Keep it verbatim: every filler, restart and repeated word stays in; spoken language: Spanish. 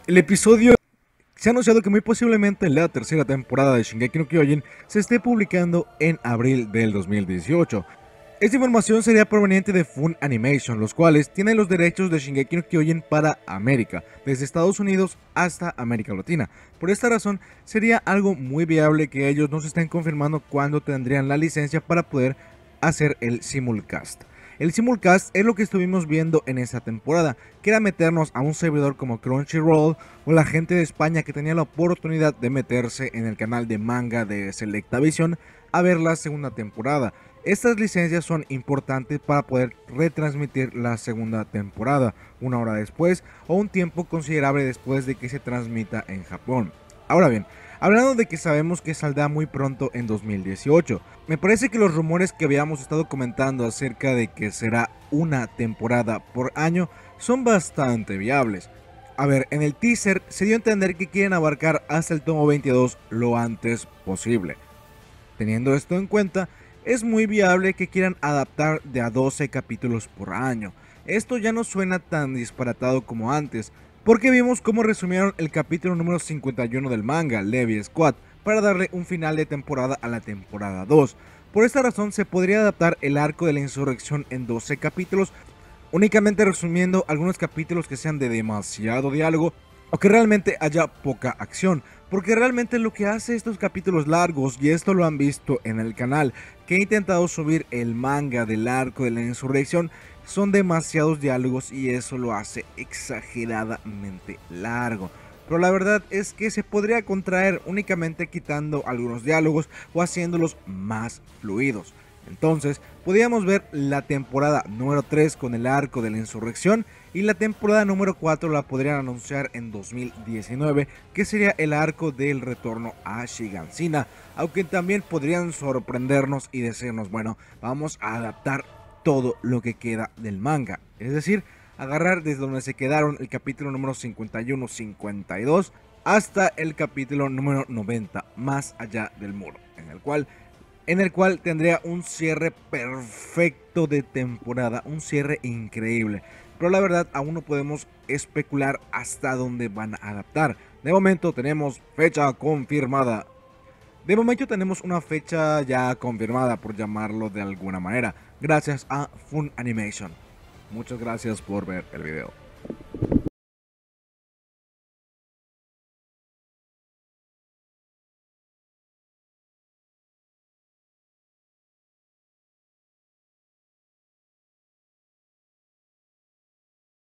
El episodio se ha anunciado que muy posiblemente la tercera temporada de Shingeki no Kyojin se esté publicando en abril del dos mil dieciocho. Esta información sería proveniente de Fun Animation, los cuales tienen los derechos de Shingeki no Kyojin para América, desde Estados Unidos hasta América Latina. Por esta razón, sería algo muy viable que ellos nos estén confirmando cuándo tendrían la licencia para poder hacer el simulcast. El simulcast es lo que estuvimos viendo en esta temporada, que era meternos a un servidor como Crunchyroll o la gente de España que tenía la oportunidad de meterse en el canal de manga de Selectavision a ver la segunda temporada. Estas licencias son importantes para poder retransmitir la segunda temporada una hora después o un tiempo considerable después de que se transmita en Japón. Ahora bien, hablando de que sabemos que saldrá muy pronto en dos mil dieciocho, me parece que los rumores que habíamos estado comentando acerca de que será una temporada por año son bastante viables. A ver, en el teaser se dio a entender que quieren abarcar hasta el tomo veintidós lo antes posible. Teniendo esto en cuenta, es muy viable que quieran adaptar de a doce capítulos por año. Esto ya no suena tan disparatado como antes, porque vimos cómo resumieron el capítulo número cincuenta y uno del manga, Levi Squad, para darle un final de temporada a la temporada dos. Por esta razón se podría adaptar el arco de la insurrección en doce capítulos, únicamente resumiendo algunos capítulos que sean de demasiado diálogo o que realmente haya poca acción, porque realmente lo que hace estos capítulos largos, y esto lo han visto en el canal, que he intentado subir el manga del arco de la insurrección, son demasiados diálogos y eso lo hace exageradamente largo. Pero la verdad es que se podría contraer únicamente quitando algunos diálogos o haciéndolos más fluidos. Entonces, podríamos ver la temporada número tres con el arco de la insurrección y la temporada número cuatro la podrían anunciar en dos mil diecinueve, que sería el arco del retorno a Shiganshina, aunque también podrían sorprendernos y decirnos, bueno, vamos a adaptar todo lo que queda del manga, es decir, agarrar desde donde se quedaron el capítulo número cincuenta y uno cincuenta y dos hasta el capítulo número noventa, más allá del muro, en el cual en el cual tendría un cierre perfecto de temporada, un cierre increíble. Pero la verdad aún no podemos especular hasta dónde van a adaptar. De momento tenemos fecha confirmada. De momento tenemos una fecha ya confirmada, por llamarlo de alguna manera, gracias a Fun Animation. Muchas gracias por ver el video.